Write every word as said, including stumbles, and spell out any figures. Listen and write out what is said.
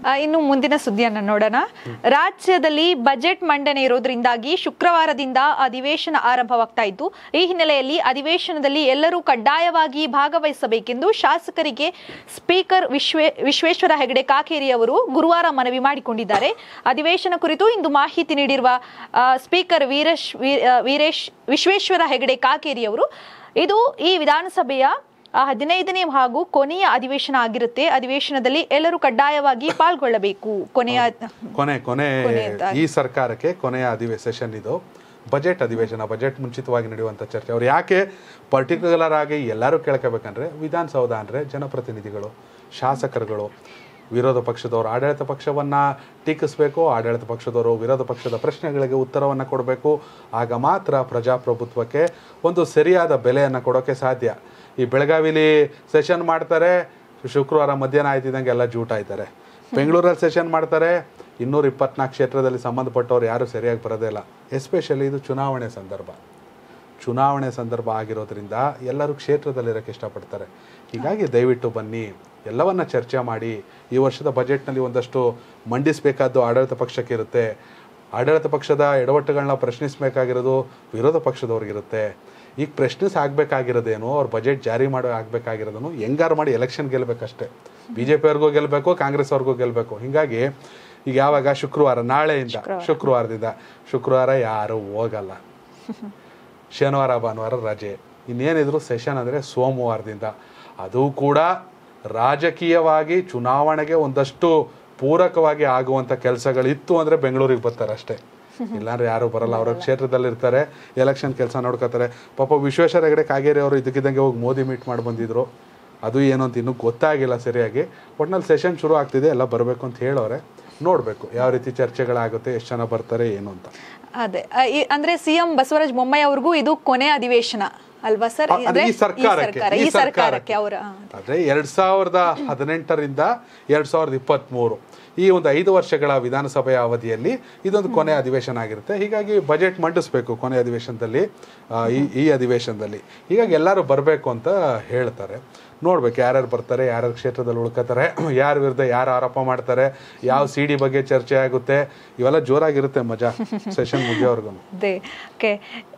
ಇನ್ನು ಮುಂದಿನ ಸುದ್ದಿಯನ್ನು ನೋಡೋಣ. ರಾಜ್ಯದಲ್ಲಿ ಬಜೆಟ್ ಮಂಡನೆ ಇರೋದ್ರಿಂದಾಗಿ ಶುಕ್ರವಾರದಿಂದ ಅಧಿವೇಶನ ಆರಂಭವಾಗ್ತಾ ಇದ್ದು, ಈ ಹಿನ್ನೆಲೆಯಲ್ಲಿ ಅಧಿವೇಶನದಲ್ಲಿ ಎಲ್ಲರೂ ಕಡ್ಡಾಯವಾಗಿ ಭಾಗವಹಿಸಬೇಕೆಂದು ಶಾಸಕರಿಗೆ ಸ್ಪೀಕರ್ ವಿಶ್ವೇ ವಿಶ್ವೇಶ್ವರ ಹೆಗಡೆ ಕಾಗೇರಿ ಅವರು ಗುರುವಾರ ಮನವಿ ಮಾಡಿಕೊಂಡಿದ್ದಾರೆ. ಅಧಿವೇಶನ ಕುರಿತು ಇಂದು ಮಾಹಿತಿ ನೀಡಿರುವ ಸ್ಪೀಕರ್ ವೀರೇಶ್ ವೀರೇಶ್ ವಿಶ್ವೇಶ್ವರ ಹೆಗಡೆ ಕಾಗೇರಿ ಅವರು, ಇದು ಈ ವಿಧಾನಸಭೆಯ ಹದಿನೈದನೇ ಹಾಗೂ ಕೊನೆಯ ಅಧಿವೇಶನ ಆಗಿರುತ್ತೆ. ಅಧಿವೇಶನದಲ್ಲಿ ಎಲ್ಲರೂ ಕಡ್ಡಾಯವಾಗಿ ಪಾಲ್ಗೊಳ್ಳಬೇಕು. ಕೊನೆಯ ಕೊನೆ ಕೊನೆ ಈ ಸರ್ಕಾರಕ್ಕೆ ಕೊನೆಯ ಅಧಿವೇಶನ ಸೆಷನ್ ಇದು. ಬಜೆಟ್ ಅಧಿವೇಶನ, ಬಜೆಟ್ ಮುಂಚಿತವಾಗಿ ನಡೆಯುವಂಥ ಚರ್ಚೆ. ಅವ್ರು ಯಾಕೆ ಪರ್ಟಿಕ್ಯುಲರ್ ಆಗಿ ಎಲ್ಲರೂ ಕೇಳ್ಕೋಬೇಕಂದ್ರೆ, ವಿಧಾನಸೌಧ ಅಂದರೆ ಜನಪ್ರತಿನಿಧಿಗಳು, ಶಾಸಕರುಗಳು, ವಿರೋಧ ಪಕ್ಷದವರು ಆಡಳಿತ ಪಕ್ಷವನ್ನು ಟೀಕಿಸಬೇಕು, ಆಡಳಿತ ಪಕ್ಷದವರು ವಿರೋಧ ಪಕ್ಷದ ಪ್ರಶ್ನೆಗಳಿಗೆ ಉತ್ತರವನ್ನು ಕೊಡಬೇಕು. ಆಗ ಮಾತ್ರ ಪ್ರಜಾಪ್ರಭುತ್ವಕ್ಕೆ ಒಂದು ಸರಿಯಾದ ಬೆಲೆಯನ್ನು ಕೊಡೋಕ್ಕೆ ಸಾಧ್ಯ. ಈ ಬೆಳಗಾವಿಲಿ ಸೆಷನ್ ಮಾಡ್ತಾರೆ, ಶುಕ್ರವಾರ ಮಧ್ಯಾಹ್ನ ಆಯ್ತಿದ್ದಂಗೆ ಎಲ್ಲ ಜೂಟ್ ಆಯ್ತಾರೆ. ಬೆಂಗಳೂರಲ್ಲಿ ಸೆಷನ್ ಮಾಡ್ತಾರೆ, ಇನ್ನೂರ ಇಪ್ಪತ್ನಾಲ್ಕು ಕ್ಷೇತ್ರದಲ್ಲಿ ಸಂಬಂಧಪಟ್ಟವ್ರು ಯಾರೂ ಸರಿಯಾಗಿ ಬರೋದೇ ಇಲ್ಲ. ಎಸ್ಪೆಷಲಿ ಇದು ಚುನಾವಣೆ ಸಂದರ್ಭ ಚುನಾವಣೆ ಸಂದರ್ಭ ಆಗಿರೋದ್ರಿಂದ ಎಲ್ಲರೂ ಕ್ಷೇತ್ರದಲ್ಲಿರೋಕ್ಕೆ ಇಷ್ಟಪಡ್ತಾರೆ. ಹೀಗಾಗಿ ದಯವಿಟ್ಟು ಬನ್ನಿ, ಎಲ್ಲವನ್ನ ಚರ್ಚೆ ಮಾಡಿ. ಈ ವರ್ಷದ ಬಜೆಟ್ನಲ್ಲಿ ಒಂದಷ್ಟು ಮಂಡಿಸಬೇಕಾದ್ದು ಆಡಳಿತ ಪಕ್ಷಕ್ಕೆ ಇರುತ್ತೆ. ಆಡಳಿತ ಪಕ್ಷದ ಎಡವಟ್ಟುಗಳನ್ನ ಪ್ರಶ್ನಿಸಬೇಕಾಗಿರೋದು ವಿರೋಧ ಪಕ್ಷದವ್ರಿಗಿರುತ್ತೆ. ಈಗ ಪ್ರಶ್ನಿಸ್ ಆಗಬೇಕಾಗಿರೋದೇನು, ಅವ್ರ ಬಜೆಟ್ ಜಾರಿ ಮಾಡೋ ಆಗಬೇಕಾಗಿರೋದನ್ನು ಹೆಂಗಾರು ಮಾಡಿ ಎಲೆಕ್ಷನ್ ಗೆಲ್ಲಬೇಕಷ್ಟೇ. ಬಿ ಜೆ ಪಿಯವ್ರಿಗೂ ಗೆಲ್ಲಬೇಕು, ಕಾಂಗ್ರೆಸ್ ಅವ್ರಿಗೂ ಗೆಲ್ಲಬೇಕು. ಹೀಗಾಗಿ ಈಗ ಯಾವಾಗ ಶುಕ್ರವಾರ, ನಾಳೆಯಿಂದ ಶುಕ್ರವಾರದಿಂದ ಶುಕ್ರವಾರ ಯಾರು ಹೋಗಲ್ಲ, ಶನಿವಾರ ಭಾನುವಾರ ರಜೆ. ಇನ್ನೇನಿದ್ರು ಸೆಷನ್ ಅಂದರೆ ಸೋಮವಾರದಿಂದ. ಅದು ಕೂಡ ರಾಜಕೀಯವಾಗಿ ಚುನಾವಣೆಗೆ ಒಂದಷ್ಟು ಪೂರಕವಾಗಿ ಆಗುವಂಥ ಕೆಲಸಗಳಿತ್ತು ಅಂದರೆ ಬೆಂಗಳೂರಿಗೆ ಬರ್ತಾರೆ ಅಷ್ಟೇ, ಇಲ್ಲಾಂದ್ರೆ ಯಾರು ಬರಲ್ಲ. ಅವರ ಕ್ಷೇತ್ರದಲ್ಲಿ ಇರ್ತಾರೆ, ಎಲೆಕ್ಷನ್ ಕೆಲಸ ನೋಡ್ಕೋತಾರೆ. ಪಾಪ ವಿಶ್ವೇಶ್ವರ ಹೆಗಡೆ ಕಾಗೇರಿ ಅವರು ಇದಕ್ಕಿದ್ದಂಗೆ ಹೋಗಿ ಮೋದಿ ಮೀಟ್ ಮಾಡಿ ಬಂದಿದ್ರು. ಅದು ಏನು ಅಂತ ಇನ್ನೂ ಗೊತ್ತಾಗಿಲ್ಲ ಸರಿಯಾಗಿ. ಒಟ್ನಲ್ಲಿ ಸೆಷನ್ ಶುರು ಆಗ್ತಿದೆ, ಎಲ್ಲ ಬರಬೇಕು ಅಂತ ಹೇಳೋರೆ. ನೋಡಬೇಕು ಯಾವ ರೀತಿ ಚರ್ಚೆಗಳಾಗುತ್ತೆ, ಎಷ್ಟು ಜನ ಬರ್ತಾರೆ ಏನು ಅಂತ. ಅದೇ ಅಂದ್ರೆ ಸಿಎಂ ಬಸವರಾಜ ಬೊಮ್ಮಾಯಿ ಅವ್ರಿಗೂ ಇದು ಕೊನೆ ಅಧಿವೇಶನ ಅಲ್ವಾ ಸರ್? ಈ ಸರ್ಕಾರಕ್ಕೆ ಈ ಸರ್ಕಾರಕ್ಕೆ ಆದ್ರೆ ಎರಡ್ ಸಾವಿರದ ಹದಿನೆಂಟರಿಂದ ಎರಡ್ ಸಾವಿರದ ಇಪ್ಪತ್ತ್ ಮೂರು ಈ ಒಂದು ಐದು ವರ್ಷಗಳ ವಿಧಾನಸಭೆಯ ಅವಧಿಯಲ್ಲಿ ಇದೊಂದು ಕೊನೆ ಅಧಿವೇಶನ ಆಗಿರುತ್ತೆ. ಹೀಗಾಗಿ ಬಜೆಟ್ ಮಂಡಿಸ್ಬೇಕು ಕೊನೆ ಅಧಿವೇಶನದಲ್ಲಿ, ಈ ಈ ಅಧಿವೇಶನದಲ್ಲಿ. ಹೀಗಾಗಿ ಎಲ್ಲರೂ ಬರಬೇಕು ಅಂತ ಹೇಳ್ತಾರೆ. ನೋಡ್ಬೇಕು ಯಾರ್ಯಾರು ಬರ್ತಾರೆ, ಯಾರ್ಯಾರು ಕ್ಷೇತ್ರದಲ್ಲಿ ಉಳ್ಕೋತಾರೆ, ಯಾರ ವಿರುದ್ಧ ಯಾರು ಆರೋಪ ಮಾಡ್ತಾರೆ, ಯಾವ ಸಿ ಡಿ ಬಗ್ಗೆ ಚರ್ಚೆ ಆಗುತ್ತೆ, ಇವೆಲ್ಲ ಜೋರಾಗಿರುತ್ತೆ ಮಜಾ ಸೆಷನ್ ಮುಗಿಯೋವರೆಗೂ.